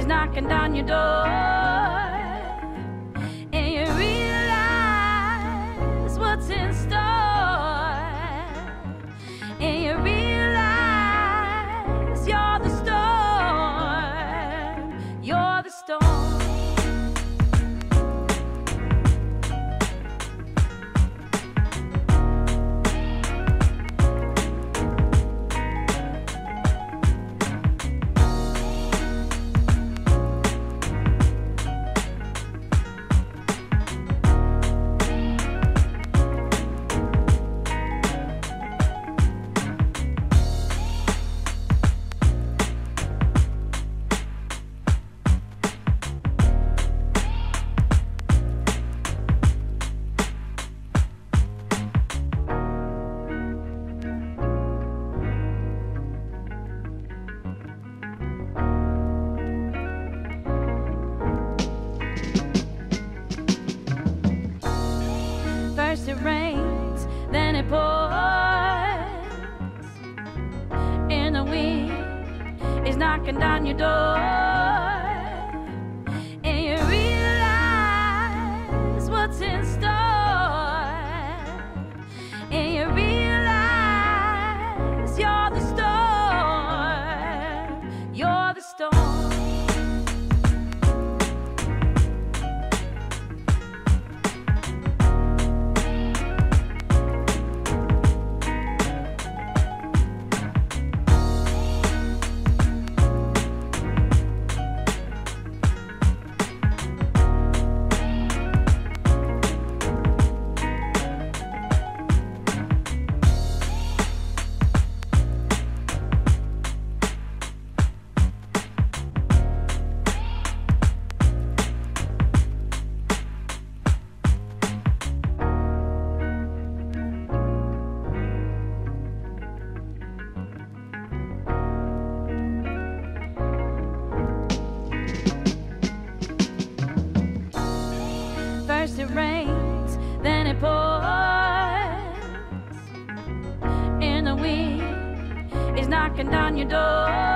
is knocking down your door, and you realize what's in store, and you realize you're the storm, you're the storm. First it rains, then it pours, and the wind is knocking down your door, and you realize what's in store, and you realize you're the storm, you're the storm. First it rains, then it pours, and the wind is knocking down your door.